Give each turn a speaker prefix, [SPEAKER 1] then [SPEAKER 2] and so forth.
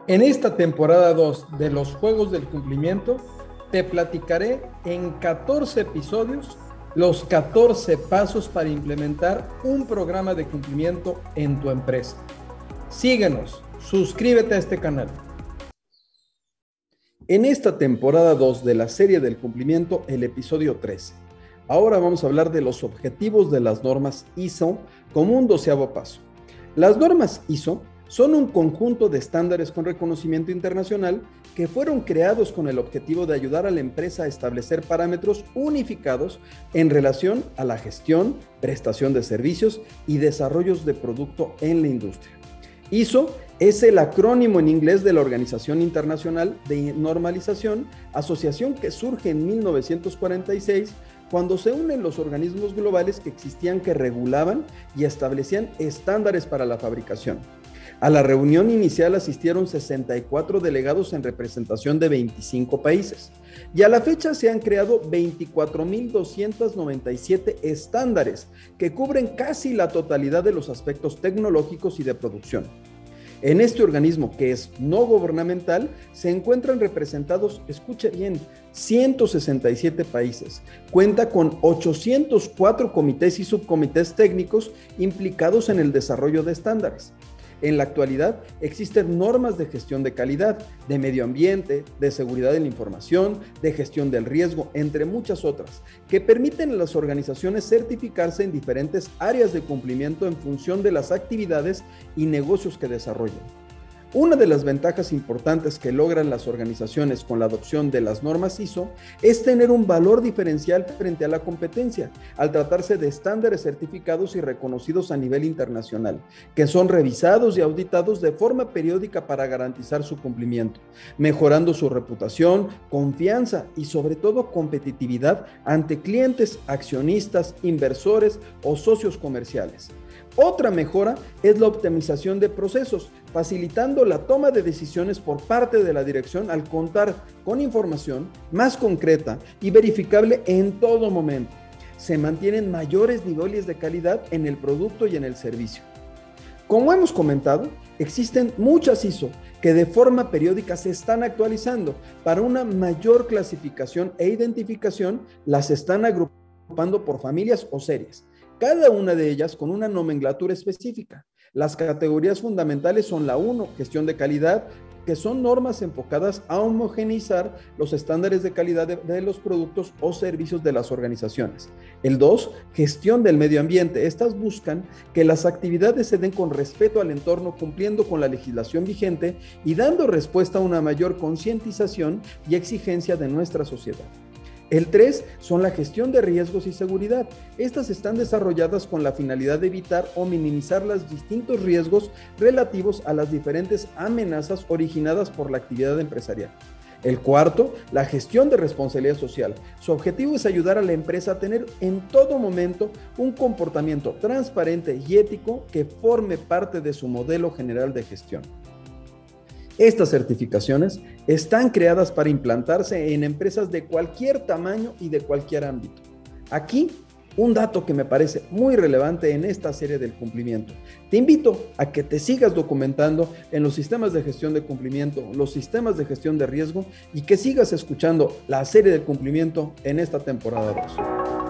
[SPEAKER 1] En esta temporada 2 de los Juegos del Cumplimiento, te platicaré en 14 episodios los 14 pasos para implementar un programa de cumplimiento en tu empresa. Síguenos, suscríbete a este canal. En esta temporada 2 de la serie del cumplimiento, el episodio 13. Ahora vamos a hablar de los objetivos de las normas ISO como un 12º paso. Las normas ISO son un conjunto de estándares con reconocimiento internacional que fueron creados con el objetivo de ayudar a la empresa a establecer parámetros unificados en relación a la gestión, prestación de servicios y desarrollos de producto en la industria. ISO es el acrónimo en inglés de la Organización Internacional de Normalización, asociación que surge en 1946 cuando se unen los organismos globales que existían que regulaban y establecían estándares para la fabricación. A la reunión inicial asistieron 64 delegados en representación de 25 países y a la fecha se han creado 24.297 estándares que cubren casi la totalidad de los aspectos tecnológicos y de producción. En este organismo, que es no gubernamental, se encuentran representados, escuche bien, 167 países. Cuenta con 804 comités y subcomités técnicos implicados en el desarrollo de estándares. En la actualidad existen normas de gestión de calidad, de medio ambiente, de seguridad de la información, de gestión del riesgo, entre muchas otras, que permiten a las organizaciones certificarse en diferentes áreas de cumplimiento en función de las actividades y negocios que desarrollan. Una de las ventajas importantes que logran las organizaciones con la adopción de las normas ISO es tener un valor diferencial frente a la competencia, al tratarse de estándares certificados y reconocidos a nivel internacional, que son revisados y auditados de forma periódica para garantizar su cumplimiento, mejorando su reputación, confianza y sobre todo competitividad ante clientes, accionistas, inversores o socios comerciales. Otra mejora es la optimización de procesos, facilitando la toma de decisiones por parte de la dirección al contar con información más concreta y verificable en todo momento. Se mantienen mayores niveles de calidad en el producto y en el servicio. Como hemos comentado, existen muchas ISO que de forma periódica se están actualizando. Para una mayor clasificación e identificación, las están agrupando por familias o series, cada una de ellas con una nomenclatura específica. Las categorías fundamentales son la 1, gestión de calidad, que son normas enfocadas a homogeneizar los estándares de calidad de los productos o servicios de las organizaciones. El 2, gestión del medio ambiente. Estas buscan que las actividades se den con respeto al entorno, cumpliendo con la legislación vigente y dando respuesta a una mayor concientización y exigencia de nuestra sociedad. El 3 son la gestión de riesgos y seguridad. Estas están desarrolladas con la finalidad de evitar o minimizar los distintos riesgos relativos a las diferentes amenazas originadas por la actividad empresarial. El 4, la gestión de responsabilidad social. Su objetivo es ayudar a la empresa a tener en todo momento un comportamiento transparente y ético que forme parte de su modelo general de gestión. Estas certificaciones están creadas para implantarse en empresas de cualquier tamaño y de cualquier ámbito. Aquí, un dato que me parece muy relevante en esta serie del cumplimiento. Te invito a que te sigas documentando en los sistemas de gestión de cumplimiento, los sistemas de gestión de riesgo y que sigas escuchando la serie del cumplimiento en esta temporada 2.